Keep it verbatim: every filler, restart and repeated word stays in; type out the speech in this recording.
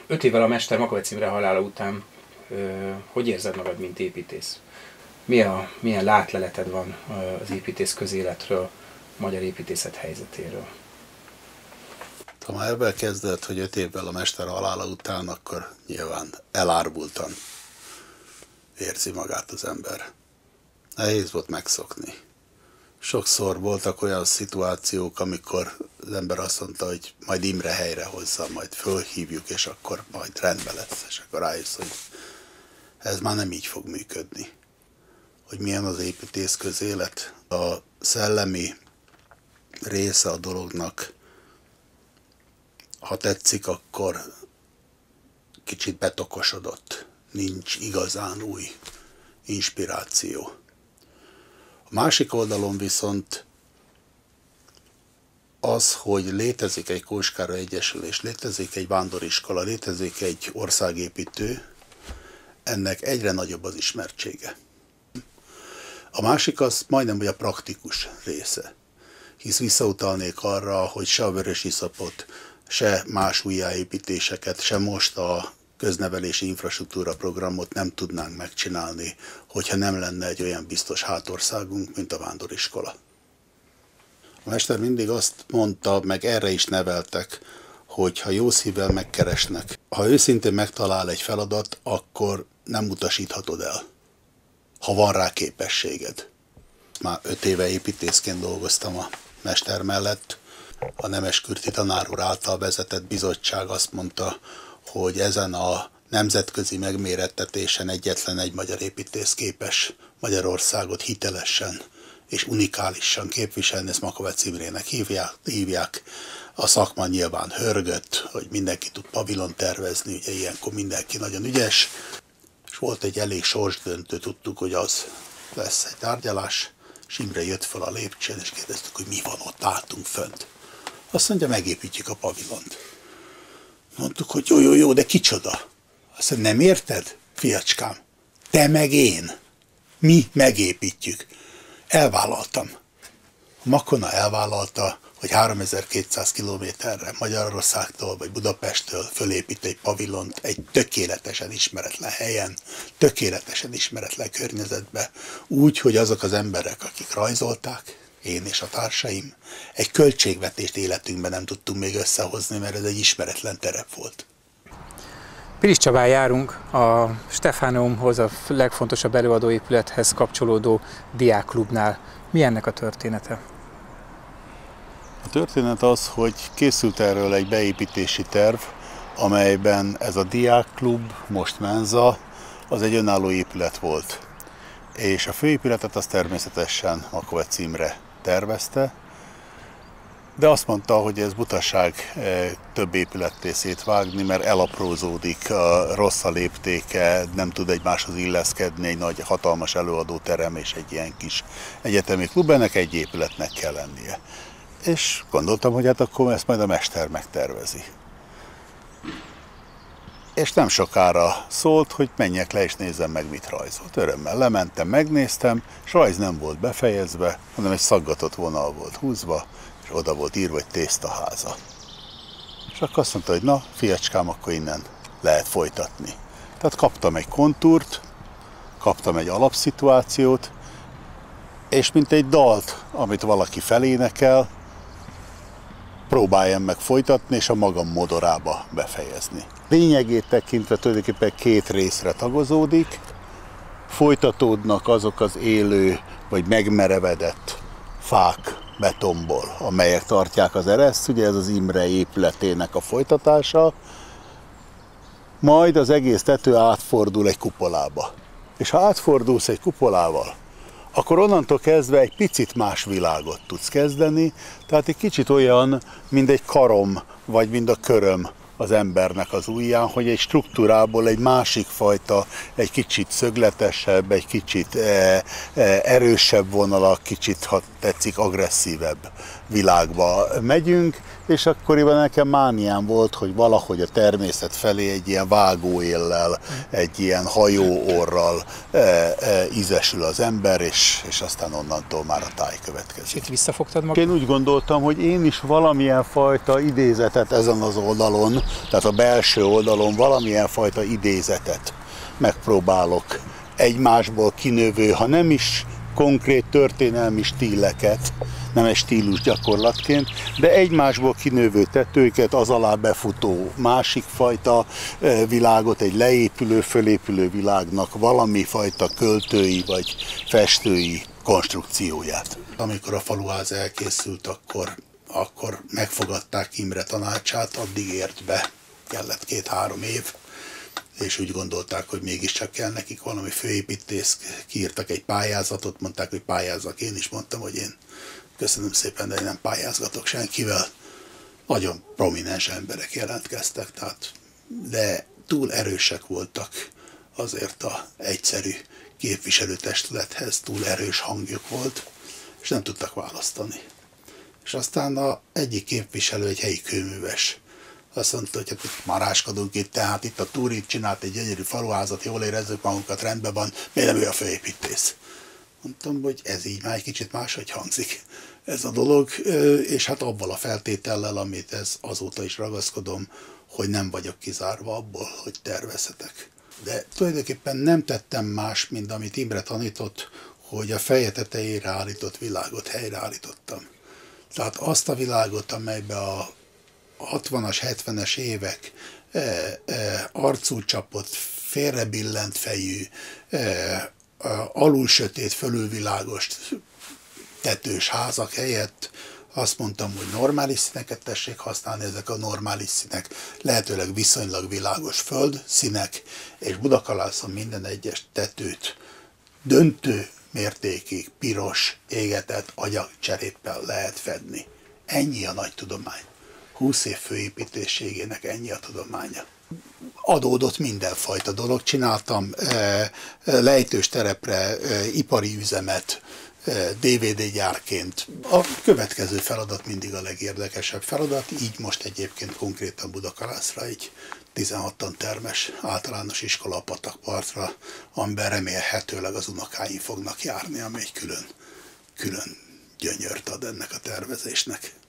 Öt évvel a mester Makovecz Imre halála után ö, hogy érzed magad, mint építész? Milyen, milyen látleleted van az építész közéletről, a magyar építészet helyzetéről? Ha már ebben kezdett, hogy öt évvel a mester halála után, akkor nyilván elárvultan érzi magát az ember. Nehéz volt megszokni. Sokszor voltak olyan szituációk, amikor az ember azt mondta, hogy majd Imre helyre hozza, majd fölhívjuk, és akkor majd rendben lesz, és akkor rájössz, hogy ez már nem így fog működni. Hogy milyen az építész közélet. A szellemi része a dolognak, ha tetszik, akkor kicsit betokosodott. Nincs igazán új inspiráció. A másik oldalon viszont az, hogy létezik egy Kóskároly Egyesülés, létezik egy vándoriskola, létezik egy országépítő, ennek egyre nagyobb az ismertsége. A másik az majdnem, hogy a praktikus része. Hisz visszautalnék arra, hogy se a Vörösiszapot, se más újjáépítéseket, se most a köznevelési infrastruktúra programot nem tudnánk megcsinálni, hogyha nem lenne egy olyan biztos hátországunk, mint a vándoriskola. A mester mindig azt mondta, meg erre is neveltek, hogy ha jó szívvel megkeresnek, ha őszintén megtalál egy feladat, akkor nem utasíthatod el, ha van rá képességed. Már öt éve építészként dolgoztam a mester mellett. A Nemes Kürti tanár úr által vezetett bizottság azt mondta, hogy ezen a nemzetközi megmérettetésen egyetlen egy magyar építész képes Magyarországot hitelesen és unikálisan képviselni, ezt Makovecz Imrének hívják, hívják. A szakma nyilván hörgött, hogy mindenki tud pavilont tervezni, ugye ilyenkor mindenki nagyon ügyes, és volt egy elég sorsdöntő, tudtuk, hogy az lesz egy tárgyalás, és Imre jött fel a lépcsőn, és kérdeztük, hogy mi van ott, álltunk fönt. Azt mondja, megépítjük a pavilont. Mondtuk, hogy jó, jó, jó, de kicsoda? Azt mondja, nem érted, fiacskám? Te meg én. Mi megépítjük. Elvállaltam. Makona elvállalta, hogy háromezer-kétszáz kilométerre Magyarországtól vagy Budapesttől fölépít egy pavilont egy tökéletesen ismeretlen helyen, tökéletesen ismeretlen környezetbe, úgy, hogy azok az emberek, akik rajzolták, én és a társaim, egy költségvetést életünkben nem tudtunk még összehozni, mert ez egy ismeretlen terep volt. Pilis Csabán járunk a Stephaneumhoz, a legfontosabb előadóépülethez kapcsolódó diákklubnál. Mi ennek a története? A történet az, hogy készült erről egy beépítési terv, amelyben ez a diákklub, most menza, az egy önálló épület volt. És a főépületet az természetesen Makovecz Imre tervezte, de azt mondta, hogy ez butaság több épületté szétvágni, mert elaprózódik, rossz a léptéke, nem tud egymáshoz illeszkedni, egy nagy, hatalmas előadóterem és egy ilyen kis egyetemi klub, ennek egy épületnek kell lennie. És gondoltam, hogy hát akkor ezt majd a mester megtervezi. És nem sokára szólt, hogy menjek le és nézzem meg, mit rajzolt. Örömmel lementem, megnéztem, és rajz nem volt befejezve, hanem egy szaggatott vonal volt húzva, és oda volt írva, hogy tésztaháza. És akkor azt mondta, hogy na, fiacskám, akkor innen lehet folytatni. Tehát kaptam egy kontúrt, kaptam egy alapszituációt, és mint egy dalt, amit valaki felénekel, próbáljam meg folytatni, és a magam modorába befejezni. Lényegét tekintve tulajdonképpen két részre tagozódik, folytatódnak azok az élő vagy megmerevedett fák betonból, amelyek tartják az ereszt, ugye ez az Imre épületének a folytatása, majd az egész tető átfordul egy kupolába. És ha átfordulsz egy kupolával, akkor onnantól kezdve egy picit más világot tudsz kezdeni, tehát egy kicsit olyan, mint egy karom, vagy mint a köröm az embernek az ujján, hogy egy struktúrából egy másik fajta, egy kicsit szögletesebb, egy kicsit e, e, erősebb vonalak, kicsit, ha tetszik, agresszívebb világba megyünk, és akkoriban nekem mániám volt, hogy valahogy a természet felé egy ilyen vágóéllel, egy ilyen hajóorral e, e, ízesül az ember, és, és aztán onnantól már a táj következik. És itt visszafogtad magad? Én úgy gondoltam, hogy én is valamilyen fajta idézetet ezen az oldalon tehát a belső oldalon valamilyen fajta idézetet megpróbálok egymásból kinövő, ha nem is konkrét történelmi stíleket, nem egy stílus gyakorlatként, de egymásból kinövő tetőket, az alá befutó másik fajta világot, egy leépülő, fölépülő világnak valami fajta költői vagy festői konstrukcióját. Amikor a faluház elkészült, akkor, akkor megfogadták Imre tanácsát, addig ért be, kellett két-három év, és úgy gondolták, hogy mégiscsak kell nekik valami főépítész, kiírtak egy pályázatot, mondták, hogy pályázzak. Én is mondtam, hogy én köszönöm szépen, de én nem pályázgatok senkivel. Nagyon prominens emberek jelentkeztek, tehát, de túl erősek voltak azért az egyszerű képviselőtestülethez, túl erős hangjuk volt, és nem tudtak választani. És aztán a egyik képviselő, egy helyi kőműves, azt mondta, hogy hát itt maráskodunk itt, tehát itt a Túrit csinált egy gyönyörű faluházat, jól érezzük magunkat, rendben van, miért nem ő a főépítész? Mondtam, hogy ez így már egy kicsit máshogy hangzik ez a dolog, és hát abban a feltétellel, amit ez azóta is ragaszkodom, hogy nem vagyok kizárva abból, hogy tervezhetek. De tulajdonképpen nem tettem más, mint amit Imre tanított, hogy a feje tetejére állított világot helyreállítottam. Tehát azt a világot, amelybe a hatvanas, hetvenes évek e, e, arcú csapott, félrebillent fejű, e, e, alul sötét, fölül világos tetős házak helyett azt mondtam, hogy normális színeket tessék használni, ezek a normális színek lehetőleg viszonylag világos föld színek, és Budakalászon minden egyes tetőt döntő mértékig piros, égetett agyagcseréppel lehet fedni. Ennyi a nagy tudomány. húsz év főépítésségének ennyi a tudománya. Adódott mindenfajta dolog. Csináltam e, lejtős terepre e, ipari üzemet, e, dé vé dé gyárként. A következő feladat mindig a legérdekesebb feladat, így most egyébként konkrétan Budakalászra egy tizenhat termes általános iskola a patakpartra, amiben remélhetőleg az unokáim fognak járni, ami egy külön, külön gyönyört ad ennek a tervezésnek.